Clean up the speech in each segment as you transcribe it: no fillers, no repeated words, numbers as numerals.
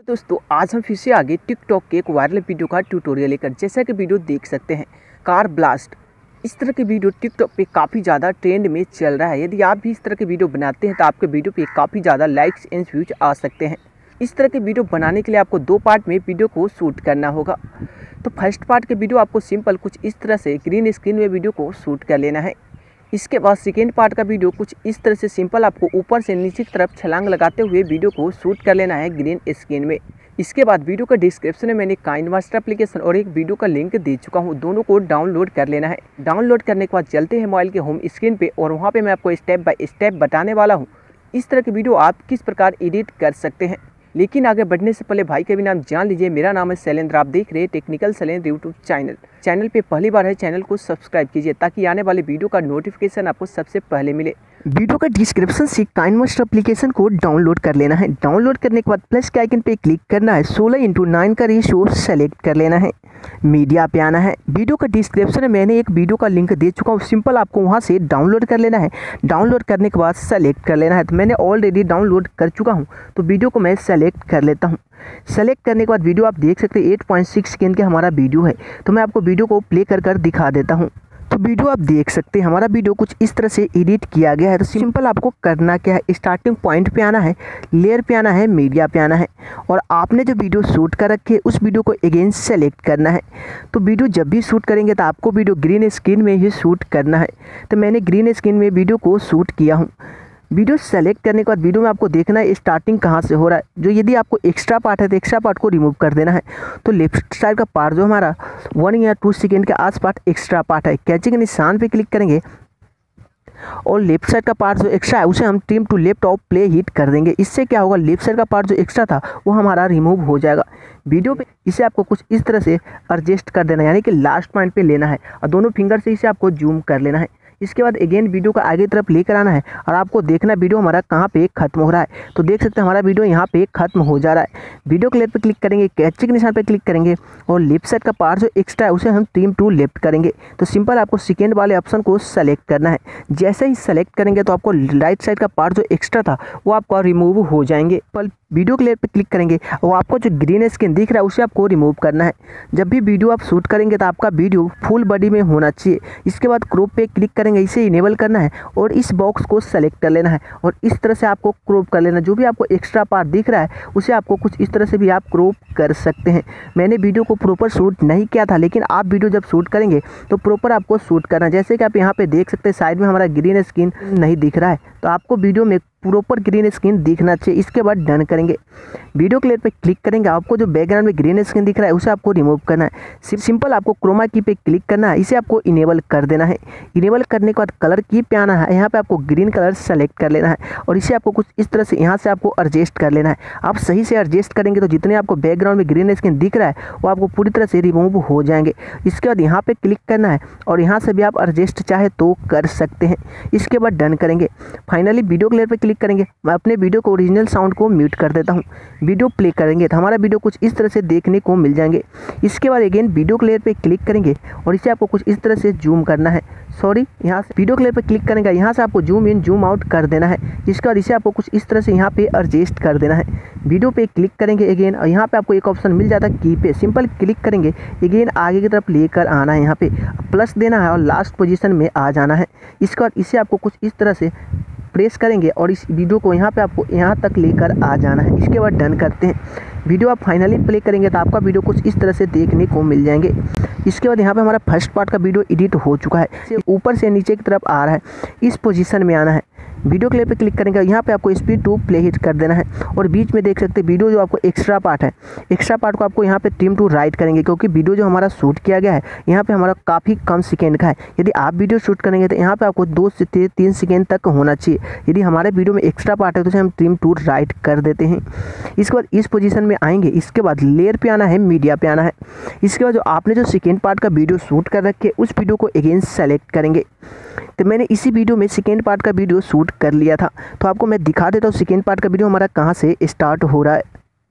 दोस्तों आज हम फिर से आगे टिकटॉक के एक वायरल वीडियो का ट्यूटोरियल लेकर जैसा कि वीडियो देख सकते हैं कार ब्लास्ट। इस तरह के वीडियो टिकटॉक पे काफ़ी ज़्यादा ट्रेंड में चल रहा है। यदि आप भी इस तरह के वीडियो बनाते हैं तो आपके वीडियो पे काफ़ी ज़्यादा लाइक्स एंड व्यूज आ सकते हैं। इस तरह के वीडियो बनाने के लिए आपको 2 पार्ट में वीडियो को शूट करना होगा। तो फर्स्ट पार्ट के वीडियो आपको सिंपल कुछ इस तरह से ग्रीन स्क्रीन में वीडियो को शूट कर लेना है। इसके बाद सेकेंड पार्ट का वीडियो कुछ इस तरह से सिंपल आपको ऊपर से नीचे की तरफ छलांग लगाते हुए वीडियो को शूट कर लेना है ग्रीन स्क्रीन में। इसके बाद वीडियो का डिस्क्रिप्शन में मैंने काइनमास्टर एप्लीकेशन और एक वीडियो का लिंक दे चुका हूं, दोनों को डाउनलोड कर लेना है। डाउनलोड करने के बाद चलते हैं मोबाइल के होम स्क्रीन पे और वहां पे मैं आपको स्टेप बाय स्टेप बताने वाला हूं इस तरह की वीडियो आप किस प्रकार एडिट कर सकते हैं। लेकिन आगे बढ़ने से पहले भाई का भी नाम जान लीजिए। मेरा नाम है शैलेंद्र, आप देख रहे हैं टेक्निकल शैलेंद्र यूट्यूब चैनल पे पहली बार है चैनल को सब्सक्राइब कीजिए ताकि आने वाले वीडियो का नोटिफिकेशन आपको सबसे पहले मिले। वीडियो का डिस्क्रिप्शन से काइनमास्टर एप्लीकेशन को डाउनलोड कर लेना है। डाउनलोड करने के बाद प्लस के आइकन पे क्लिक करना है। 16:9 का रेशियो सेलेक्ट कर लेना है। मीडिया पे आना है। वीडियो का डिस्क्रिप्शन में मैंने एक वीडियो का लिंक दे चुका हूँ, सिंपल आपको वहाँ से डाउनलोड कर लेना है। डाउनलोड करने के बाद सेलेक्ट कर लेना है। तो मैंने ऑलरेडी डाउनलोड कर चुका हूँ तो वीडियो को मैं सेलेक्ट कर लेता हूँ। सेलेक्ट करने के बाद वीडियो आप देख सकते हैं 8.6 सेकेंड का हमारा वीडियो है। तो मैं आपको वीडियो को प्ले कर दिखा देता हूँ। तो वीडियो आप देख सकते हैं हमारा वीडियो कुछ इस तरह से एडिट किया गया है। तो सिंपल आपको करना क्या है, स्टार्टिंग पॉइंट पे आना है, लेयर पे आना है, मीडिया पे आना है और आपने जो वीडियो शूट कर रखी है उस वीडियो को अगेन सेलेक्ट करना है। तो वीडियो जब भी शूट करेंगे तो आपको वीडियो ग्रीन स्क्रीन में ही शूट करना है। तो मैंने ग्रीन स्क्रीन में वीडियो को शूट किया हूँ। वीडियो सेलेक्ट करने के बाद वीडियो में आपको देखना है स्टार्टिंग कहाँ से हो रहा है। जो यदि आपको एक्स्ट्रा पार्ट है तो एक्स्ट्रा पार्ट को रिमूव कर देना है। तो लेफ्ट साइड का पार्ट जो हमारा 1 या 2 सेकेंड के आसपास एक्स्ट्रा पार्ट है, कैंची के निशान पे क्लिक करेंगे और लेफ्ट साइड का पार्ट जो एक्स्ट्रा है उसे हम trim to left of play hit कर देंगे। इससे क्या होगा, लेफ्ट साइड का पार्ट जो एक्स्ट्रा था वो हमारा रिमूव हो जाएगा। वीडियो पे इसे आपको कुछ इस तरह से एडजस्ट कर देना है, यानी कि लास्ट पॉइंट पे लेना है और दोनों फिंगर से इसे आपको जूम कर लेना है। इसके बाद अगेन वीडियो को आगे तरफ लेकर आना है और आपको देखना वीडियो हमारा कहाँ पे खत्म हो रहा है। तो देख सकते हैं हमारा वीडियो यहाँ पे खत्म हो जा रहा है। वीडियो के लेयर पे क्लिक करेंगे, कैंची के निशान पे क्लिक करेंगे और लेफ्ट साइड का पार्ट जो एक्स्ट्रा है उसे हम ट्रिम टू लेफ्ट करेंगे। तो सिंपल आपको सेकेंड वाले ऑप्शन को सेलेक्ट करना है। जैसे ही सेलेक्ट करेंगे तो आपको राइट साइड का पार्ट जो एक्स्ट्रा था वो आपका रिमूव हो जाएंगे। पर वीडियो के लेयर पे क्लिक करेंगे और आपको जो ग्रीन स्क्रीन दिख रहा है उसे आपको रिमूव करना है। जब भी वीडियो आप शूट करेंगे तो आपका वीडियो फुल बॉडी में होना चाहिए। इसके बाद क्रॉप पे क्लिक करेंगे, इसे इनेबल करना है और इस बॉक्स को सेलेक्ट कर लेना है और इस तरह से आपको क्रॉप कर लेना है। जो भी आपको एक्स्ट्रा पार्ट दिख रहा है उसे आपको कुछ इस तरह से भी आप क्रॉप कर सकते हैं। मैंने वीडियो को प्रॉपर शूट नहीं किया था, लेकिन आप वीडियो जब शूट करेंगे तो प्रॉपर आपको शूट करना है। जैसे कि आप यहाँ पे देख सकते हैं साइड में हमारा ग्रीन स्क्रीन नहीं दिख रहा है, तो आपको वीडियो में प्रॉपर ग्रीन स्क्रीन दिखना चाहिए। इसके बाद डन करेंगे। वीडियो के लेयर पे क्लिक करेंगे, आपको जो बैकग्राउंड में ग्रीन स्क्रीन दिख रहा है उसे आपको रिमूव करना है। सिंपल आपको क्रोमा की पे क्लिक करना है, इसे आपको इनेबल कर देना है। इनेबल करने के बाद कलर की पे आना है, यहाँ पे आपको ग्रीन कलर सेलेक्ट कर लेना है और इसे आपको कुछ इस तरह से यहाँ से आपको एडजस्ट कर लेना है। आप सही से एडजस्ट करेंगे तो जितने आपको बैकग्राउंड में ग्रीन स्क्रीन दिख रहा है वो आपको पूरी तरह से रिमूव हो जाएंगे। इसके बाद यहाँ पे क्लिक करना है और यहाँ से भी आप एडजस्ट चाहे तो कर सकते हैं। इसके बाद डन करेंगे। फाइनली वीडियो के लेयर पे क्लिक करेंगे। मैं अपने वीडियो को ओरिजिनल साउंड को म्यूट कर देता हूँ। वीडियो प्ले करेंगे तो हमारा वीडियो कुछ इस तरह से देखने को मिल जाएंगे। इसके बाद अगेन वीडियो के लेयर पे क्लिक करेंगे और इसे आपको कुछ इस तरह से जूम करना है। यहाँ से वीडियो के लेयर पे क्लिक करेंगे, यहाँ से आपको जूम इन जूम आउट कर देना है। इसके बाद इसे आपको कुछ इस तरह से यहाँ पे एडजस्ट कर देना है। वीडियो पे क्लिक करेंगे अगेन और यहाँ पे आपको एक ऑप्शन मिल जाता है की पे, सिंपल क्लिक करेंगे अगेन आगे की तरफ लेकर आना है, यहाँ पे प्लस देना है और लास्ट पोजीशन में आ जाना है। इसके बाद इसे आपको कुछ इस तरह से प्रेस करेंगे और इस वीडियो को यहाँ पे आपको यहाँ तक लेकर आ जाना है। इसके बाद डन करते हैं। वीडियो आप फाइनली प्ले करेंगे तो आपका वीडियो कुछ इस तरह से देखने को मिल जाएंगे। इसके बाद यहाँ पे हमारा फर्स्ट पार्ट का वीडियो एडिट हो चुका है। ऊपर से नीचे की तरफ आ रहा है, इस पोजीशन में आना है। वीडियो के लिए पे क्लिक करेंगे, यहाँ पे आपको स्पीड टू प्ले हिट कर देना है और बीच में देख सकते हैं वीडियो जो आपको एक्स्ट्रा पार्ट है, एक्स्ट्रा पार्ट को आपको यहाँ पे ट्रिम टू राइट करेंगे क्योंकि वीडियो जो हमारा शूट किया गया है यहाँ पे हमारा काफ़ी कम सेकेंड का है। यदि आप वीडियो शूट करेंगे तो यहाँ पे आपको 2 से 3 सेकेंड तक होना चाहिए। यदि हमारे वीडियो में एक्स्ट्रा पार्ट है तो उसे हम ट्रिम टू राइट कर देते हैं। इसके बाद इस पोजीशन में आएंगे। इसके बाद लेयर पे आना है, मीडिया पे आना है। इसके बाद जो आपने जो सेकेंड पार्ट का वीडियो शूट कर रखे उस वीडियो को अगेन सेलेक्ट करेंगे। तो मैंने इसी वीडियो में सेकेंड पार्ट का वीडियो शूट कर लिया था, तो आपको मैं दिखा देता हूँ सेकेंड पार्ट का वीडियो हमारा कहाँ से स्टार्ट हो रहा है।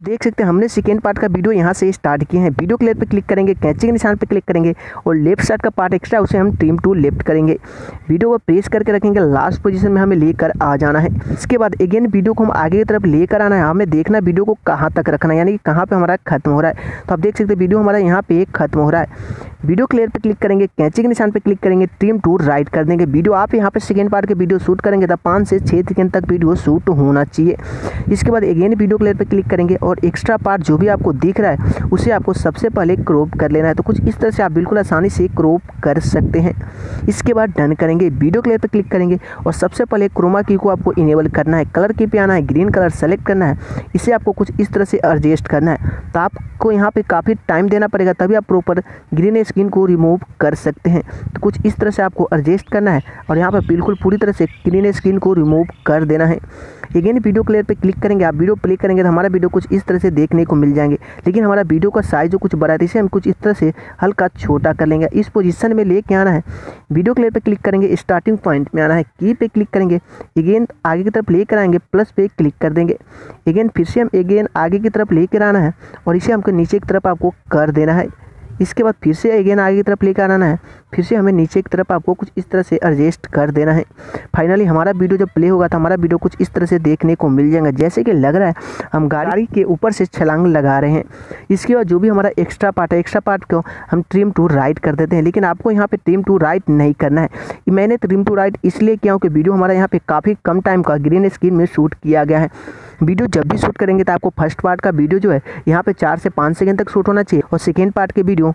देख सकते हैं हमने सेकेंड पार्ट का वीडियो यहाँ से स्टार्ट किए हैं। वीडियो क्लियर पे क्लिक करेंगे, कैंची के निशान पे क्लिक करेंगे और लेफ्ट साइड का पार्ट एक्स्ट्रा उसे हम ट्रिम टू लेफ्ट करेंगे। वीडियो को प्रेस करके रखेंगे, लास्ट पोजीशन में हमें लेकर आ जाना है। इसके बाद अगेन वीडियो को हम आगे की तरफ लेकर आना है। हमें देखना वीडियो को कहाँ तक रखना है, यानी कि कहाँ पर हमारा खत्म हो रहा है। तो आप देख सकते हैं वीडियो हमारा यहाँ पे खत्म हो रहा है। वीडियो क्लियर पे क्लिक करेंगे, कैंची के निशान पे क्लिक करेंगे, ट्रिम टू राइट कर देंगे। वीडियो आप यहाँ पे सेकेंड पार्ट के वीडियो शूट करेंगे तो 5 से 6 सेकंड तक वीडियो शूट होना चाहिए। इसके बाद अगेन वीडियो क्लियर पे क्लिक करेंगे और एक्स्ट्रा पार्ट जो भी आपको दिख रहा है उसे आपको सबसे पहले क्रॉप कर लेना है। तो कुछ इस तरह से आप बिल्कुल आसानी से क्रॉप कर सकते हैं। इसके बाद डन करेंगे, वीडियो क्लियर पे क्लिक करेंगे और सबसे पहले क्रोमा की को आपको इनेबल करना है। कलर की पे आना है, ग्रीन कलर सेलेक्ट करना है। इसे आपको कुछ इस तरह से एडजस्ट करना है। तो आपको यहाँ पे काफ़ी टाइम देना पड़ेगा, तभी आप प्रॉपर ग्रीन स्क्रीन को रिमूव कर सकते हैं। तो कुछ इस तरह से आपको एडजस्ट करना है और यहाँ पर बिल्कुल पूरी तरह से ग्रीन स्क्रीन को रिमूव कर देना है। अगेन वीडियो क्लियर पे क्लिक करेंगे, आप वीडियो प्ले करेंगे तो हमारा वीडियो कुछ इस तरह से देखने को मिल जाएंगे। लेकिन हमारा वीडियो का साइज जो कुछ बड़ा है इसे हम कुछ इस तरह से हल्का छोटा कर लेंगे। इस पोजीशन में लेके आना है। वीडियो क्लियर पे क्लिक करेंगे, स्टार्टिंग पॉइंट में आना है, की पे क्लिक करेंगे, अगेन आगे की तरफ लेकर आएंगे, प्लस पे क्लिक कर देंगे। अगेन फिर से हम अगेन आगे की तरफ लेकर आना है और इसे हमको नीचे की तरफ आपको कर देना है। इसके बाद फिर से अगेन आगे की तरफ लेकर आना है, फिर से हमें नीचे की तरफ आपको कुछ इस तरह से एडजस्ट कर देना है। फाइनली हमारा वीडियो जब प्ले होगा तो हमारा वीडियो कुछ इस तरह से देखने को मिल जाएगा, जैसे कि लग रहा है हम गाड़ी के ऊपर से छलांग लगा रहे हैं। इसके बाद जो भी हमारा एक्स्ट्रा पार्ट है, एक्स्ट्रा पार्ट को हम ट्रिम टू राइट कर देते हैं। लेकिन आपको यहाँ पे ट्रिम टू राइट नहीं करना है। मैंने ट्रिम टू राइट इसलिए किया कि वीडियो हमारा यहाँ पे काफ़ी कम टाइम का ग्रीन स्क्रीन में शूट किया गया है। वीडियो जब भी शूट करेंगे तो आपको फर्स्ट पार्ट का वीडियो जो है यहाँ पे 4 से 5 सेकंड तक शूट होना चाहिए और सेकेंड पार्ट के वीडियो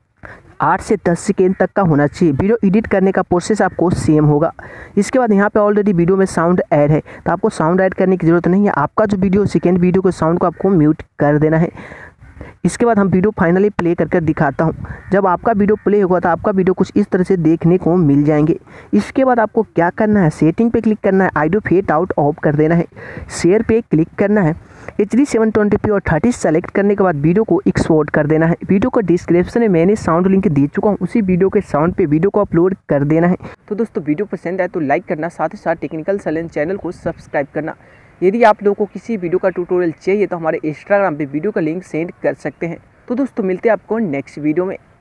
8 से 10 सेकेंड तक का होना चाहिए। वीडियो एडिट करने का प्रोसेस आपको सेम होगा। इसके बाद यहाँ पे ऑलरेडी वीडियो में साउंड ऐड है तो आपको साउंड ऐड करने की ज़रूरत नहीं है। आपका जो वीडियो सेकेंड वीडियो के साउंड को आपको म्यूट कर देना है। इसके बाद हम वीडियो फाइनली प्ले करके दिखाता हूँ। जब आपका वीडियो प्ले होगा तो आपका वीडियो कुछ इस तरह से देखने को मिल जाएंगे। इसके बाद आपको क्या करना है, सेटिंग पे क्लिक करना है, ऑडियो फेड आउट ऑफ कर देना है, शेयर पे क्लिक करना है, HD 720p और 30 सेलेक्ट करने के बाद वीडियो को एक्सपोर्ट कर देना है। वीडियो को डिस्क्रिप्शन में मैंने साउंड लिंक दे चुका हूँ, उसी वीडियो के साउंड पे वीडियो को अपलोड कर देना है। तो दोस्तों वीडियो पसंद आए तो लाइक करना, साथ ही साथ टेक्निकल चैलेंज चैनल को सब्सक्राइब करना। यदि आप लोगों को किसी वीडियो का ट्यूटोरियल चाहिए तो हमारे इंस्टाग्राम पे वीडियो का लिंक सेंड कर सकते हैं। तो दोस्तों मिलते हैं आपको नेक्स्ट वीडियो में।